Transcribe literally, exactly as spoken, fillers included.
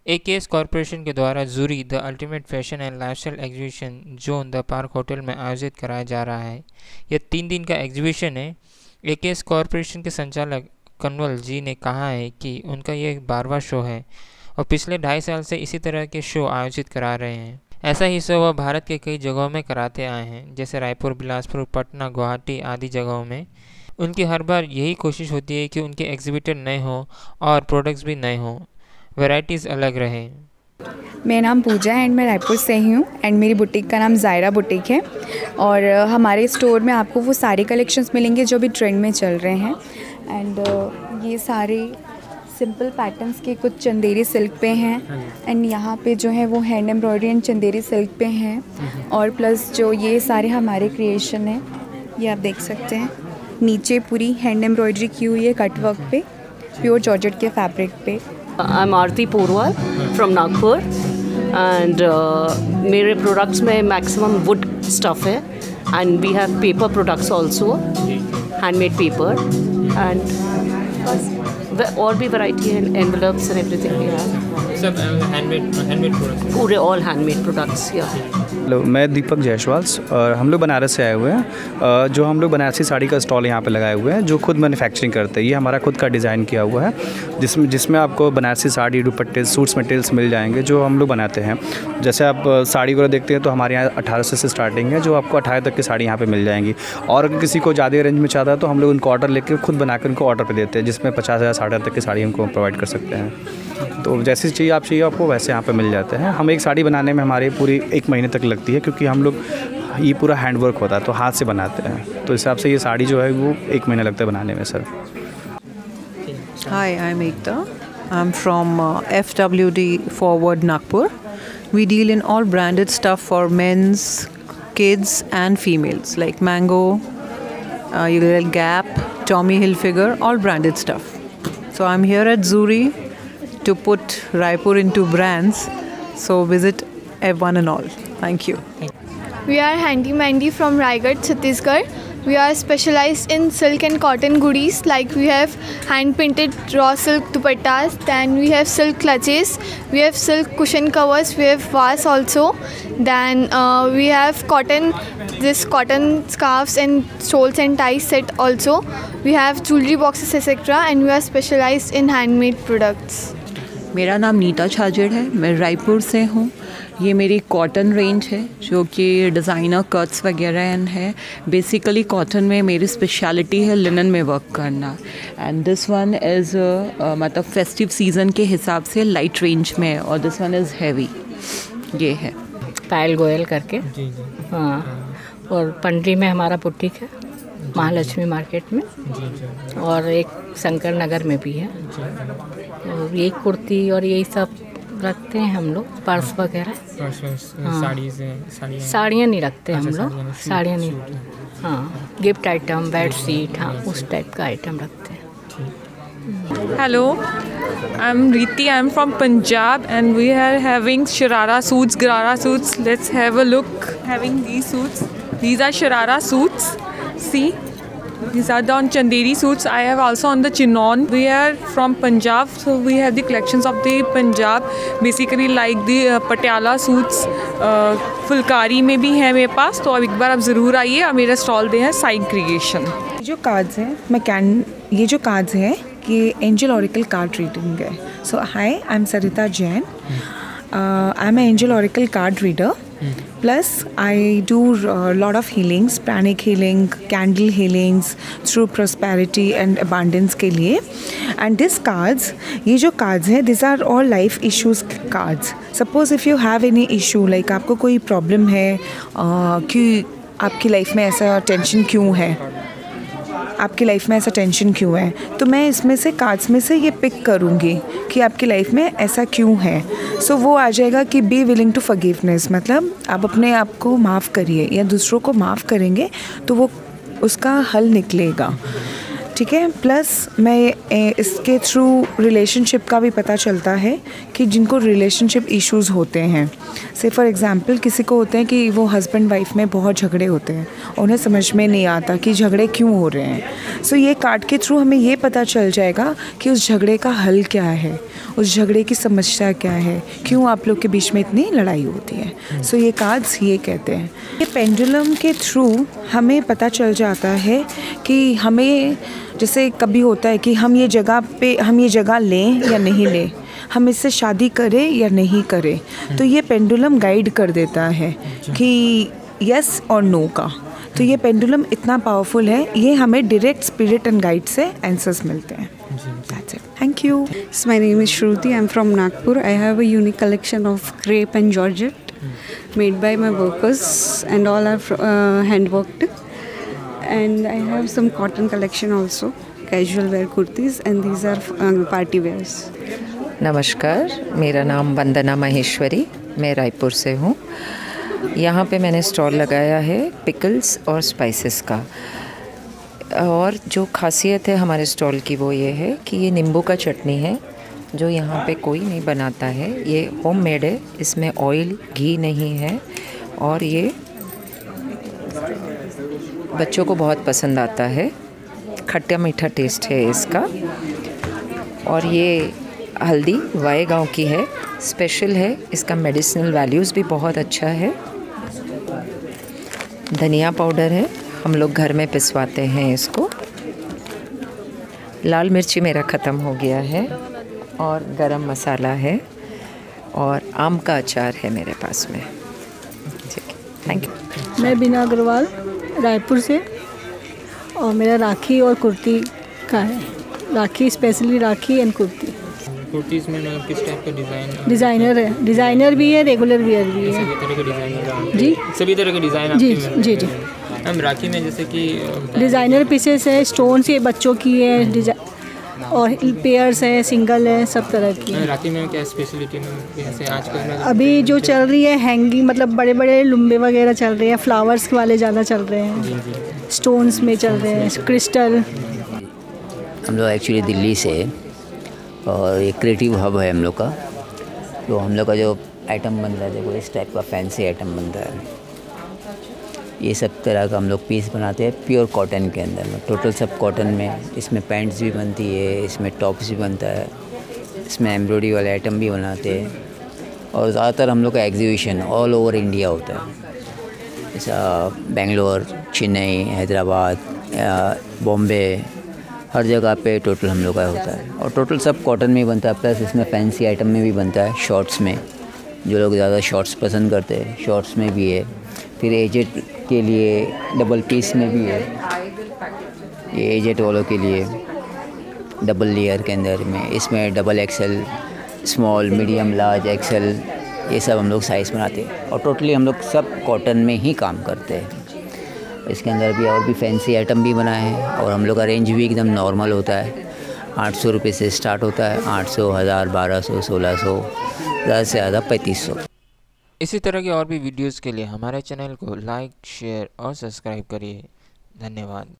AKS corporation के द्वारा जूरी the ultimate fashion and lifestyle exhibition zone the park hotel में आयोजित कराया जा रहा है। यह तीन दिन का एग्जीबिशन है। एकेएस कॉरपोरेशन के संचालक कन्वल जी ने कहा है कि उनका यह बारहवां शो है और पिछले ढाई साल से इसी तरह के शो आयोजित करा रहे हैं। ऐसा ही शो वह भारत के कई जगहों में कराते आए हैं, जैसे रायपुर, बिलासपुर, पटना, गुवाहाटी आदि जगहों में। उनकी हर बार यही कोशिश होती है कि उनके एग्जीबिटर नए हों और प्रोडक्ट्स भी नए हों, वैरायटीज़ अलग रहें। मेरा नाम पूजा है एंड मैं रायपुर से ही हूँ एंड मेरी बुटीक का नाम ज़ायरा बुटीक है और हमारे स्टोर में आपको वो सारे कलेक्शंस मिलेंगे जो भी ट्रेंड में चल रहे हैं। एंड ये सारे सिंपल पैटर्न्स के कुछ चंदेरी सिल्क पे हैं एंड यहाँ पे जो है वो hand embroidery and Chanderi silk पे हैं और प्लस जो ये सारे हमारे क्रिएशन हैं, ये आप देख सकते हैं। नीचे पूरी हैंड एम्ब्रॉयडरी की हुई है कट वर्क पे, प्योर जॉर्जेट के फैब्रिक पे। I am Aarti Porwal from Nagpur and मेरे प्रोडक्ट्स में मैक्सिमम वुड स्टफ़ है and we have paper products also, handmade paper and बस और भी वैरायटी है, envelopes and everything we have. सब हैंडमेड हैंडमेड प्रोडक्ट्स, पूरे ऑल हैंडमेड प्रोडक्ट्स। या हेलो, मैं दीपक जायसवाल और हम लोग बनारस से आए हुए हैं। जो हम लोग बनारसी साड़ी का स्टॉल यहाँ पे लगाए हुए हैं, जो खुद मैन्युफैक्चरिंग करते हैं। ये हमारा खुद का डिज़ाइन किया हुआ है, जिसमें जिसमें आपको बनारसी साड़ी, दुपट्टे, सूट्स मटेरियल्स मिल जाएंगे जो हम लोग बनाते हैं। जैसे आप साड़ी वगैरह देखते हैं तो हमारे यहाँ अठारह सौ से स्टार्टिंग है, जो आपको अठारह तक की साड़ी यहाँ पर मिल जाएंगी। और अगर किसी को ज़्यादा रेंज में चाहता है तो हम लोग उनको ऑर्डर लेकर खुद बनाकर उनको ऑर्डर पर देते हैं, जिसमें पचास हज़ार साठ हज़ार तक की साड़ी हमको प्रोवाइड कर सकते हैं। तो जैसी चाहिए आप चाहिए आपको वैसे यहाँ पे मिल जाते हैं। हम एक साड़ी बनाने में हमारी पूरी एक महीने तक लगती है, क्योंकि हम लोग ये पूरा हैंड वर्क होता है तो हाथ से बनाते हैं, तो इस हिसाब से ये साड़ी जो है वो एक महीना लगता है बनाने में sir. Hi, I am Ekta, I am from F W D forward Nagpur. We deal in all branded stuff for mens, kids and females like Mango, Gap, Tommy Hilfiger, all branded stuff. So I'm here at Zuri to put Raipur into brands. So visit everyone and all. Thank you. We are Handy Mandy from Raigad, Chhattisgarh. We are specialized in silk and cotton goodies, like we have hand painted raw silk dupattas, then we have silk clutches, we have silk cushion covers, we have vase also, then uh, we have cotton, this cotton scarves and shawls and ties set also. We have jewelry boxes et cetera and we are specialized in handmade products. मेरा नाम नीता छाजेड़ है, मैं रायपुर से हूँ। ये मेरी cotton range है जो कि डिज़ाइनर कट्स वगैरह है। बेसिकली कॉटन में मेरी स्पेशलिटी है लिनन में वर्क करना एंड दिस वन इज़ मतलब फेस्टिव सीज़न के हिसाब से लाइट रेंज में, और दिस वन इज़ हैवी। ये है पायल गोयल करके। हाँ, और पंडरी में हमारा बुटीक है, महालक्ष्मी मार्केट में, और एक शंकर नगर में भी है। और ये कुर्ती और यही सब रखते हैं हम लोग, पर्स वगैरह। हाँ, साड़ियाँ नहीं रखते हम लोग, साड़ियाँ नहीं। हाँ, गिफ्ट आइटम, बेड शीट, हाँ उस टाइप का आइटम रखते हैं। Hello, I'm Riti. I'm from Punjab and we are having Sharara suits, Garara suits. Let's have a look. Having these suits. These are Sharara suits. See, these are the on Chanderi suits. I have also on the chinon. We are from Punjab, so we have the collections of the Punjab. Basically like the uh, Patiala suits. Uh, Phulkari में भी है मेरे पास, तो अब एक बार आप ज़रूर आइए। और मेरा स्टॉल दे है साइड क्रिएशन। जो कार्ड्स हैं मैं कैन ये जो कार्ड्स हैं कि एंजल ऑरिकल कार्ड रीडिंग है। So hi, I am Sarita Jain, I am angel oracle card reader, plus I do a lot of healings, pranic healing, candle healings through prosperity and abundance के लिए। and these cards, ये जो cards हैं, these are all life issues cards. suppose if you have any issue, like आपको कोई problem है, uh, कि आपकी लाइफ में ऐसा टेंशन क्यों है, आपकी लाइफ में ऐसा टेंशन क्यों है, तो मैं इसमें से कार्ड्स में से ये पिक करूँगी कि आपकी लाइफ में ऐसा क्यों है। सो so, वो आ जाएगा कि बी विलिंग टू फॉरगिवनेस, मतलब आप अपने आप को माफ़ करिए या दूसरों को माफ़ करेंगे तो वो उसका हल निकलेगा। ठीक है। प्लस मैं इसके थ्रू रिलेशनशिप का भी पता चलता है कि जिनको रिलेशनशिप इश्यूज़ होते हैं से फॉर एग्ज़ाम्पल किसी को होते हैं कि वो हस्बैंड वाइफ में बहुत झगड़े होते हैं, उन्हें समझ में नहीं आता कि झगड़े क्यों हो रहे हैं। सो ये कार्ड के थ्रू हमें ये पता चल जाएगा कि उस झगड़े का हल क्या है, उस झगड़े की समस्या क्या है, क्यों आप लोग के बीच में इतनी लड़ाई होती है। सो ये कार्ड्स ये कहते हैं। ये पेंडुलम के थ्रू हमें पता चल जाता है कि हमें जैसे कभी होता है कि हम ये जगह पे हम ये जगह लें या नहीं लें, हम इससे शादी करें या नहीं करें। तो ये पेंडुलम गाइड कर देता है कि यस और नो का। तो ये पेंडुलम इतना पावरफुल है, ये हमें डायरेक्ट स्पिरिट एंड गाइड से आंसर्स मिलते हैं। That's it. Thank you. So my name is Shruti. I'm from Nagpur. I have a unique collection of crepe and georgette made by my workers, and all are fr- uh, hand worked. And I have some cotton collection also, casual wear kurtis, and these are uh, party wears. नमस्कार, मेरा नाम वंदना महेश्वरी, मैं रायपुर से हूँ। यहाँ पे मैंने stall लगाया है पिकल्स और स्पाइसेस का। और जो खासियत है हमारे स्टॉल की वो ये है कि ये नींबू का चटनी है जो यहाँ पे कोई नहीं बनाता है। ये होम मेड है, इसमें ऑयल घी नहीं है और ये बच्चों को बहुत पसंद आता है। खट्टा मीठा टेस्ट है इसका। और ये हल्दी वाई गांव की है, स्पेशल है, इसका मेडिसिनल वैल्यूज़ भी बहुत अच्छा है। धनिया पाउडर है, हम लोग घर में पिसवाते हैं इसको। लाल मिर्ची मेरा ख़त्म हो गया है और गरम मसाला है और आम का अचार है मेरे पास में। Thank you. मैं बीना अग्रवाल रायपुर से, और मेरा राखी और कुर्ती का है। Rakhi specially Rakhi and kurti. कुर्तीज़ में मतलब किस टाइप का डिज़ाइन? डिज़ाइनर है, डिज़ाइनर भी है, रेगुलर वियर भी है। सभी तरह के डिज़ाइन जी सभी तरह के डिज़ाइन जी जी जी। हम राखी में जैसे कि डिज़ाइनर पीसेस है, स्टोन्स ये बच्चों की है, डिज़ाइन और पेयर्स है, सिंगल है, सब तरह की है। राखी में क्या स्पेशलिटी में जैसे आजकल में अभी जो चल रही है हैंगिंग, मतलब बड़े बड़े लुम्बे वगैरह चल रहे हैं, फ्लावर्स वाले ज़्यादा चल रहे हैं, स्टोन्स में चल रहे हैं, क्रिस्टल। हम लोग एक्चुअली दिल्ली से, और एक क्रिएटिव हब है हम लोग का। तो हम लोग का जो आइटम बन रहा है, देखो इस टाइप का फैंसी आइटम बन रहा है। ये सब तरह का हम लोग पीस बनाते हैं प्योर कॉटन के अंदर में, टोटल सब कॉटन में। इसमें पैंट्स भी बनती है, इसमें टॉप्स भी बनता है, इसमें एम्ब्रॉयडरी वाले आइटम भी बनाते हैं। और ज़्यादातर हम लोग का एग्जीबिशन ऑल ओवर इंडिया होता है, जैसा बेंगलोर, चेन्नई, हैदराबाद, बॉम्बे, हर जगह पे टोटल हम लोग का होता है। और टोटल सब कॉटन में ही बनता है, प्लस इसमें फैंसी आइटम में भी बनता है, शॉर्ट्स में। जो लोग ज़्यादा शॉर्ट्स पसंद करते हैं, शॉर्ट्स में भी है। फिर एजेड के लिए डबल पीस में भी है, ये एजेड वालों के लिए डबल लेयर के अंदर में। इसमें double XL, small, medium, large, XL, ये सब हम लोग साइज़ बनाते हैं। और टोटली हम लोग सब कॉटन में ही काम करते हैं। इसके अंदर भी और भी फैंसी आइटम भी बनाए हैं। और हम लोग का रेंज भी एकदम नॉर्मल होता है, आठ सौ रुपये से स्टार्ट होता है, आठ सौ, हज़ार, बारह सौ, सोलह सौ, ज़्यादा से ज़्यादा पैंतीस सौ। इसी तरह के और भी वीडियोस के लिए हमारे चैनल को लाइक, शेयर और सब्सक्राइब करिए। धन्यवाद।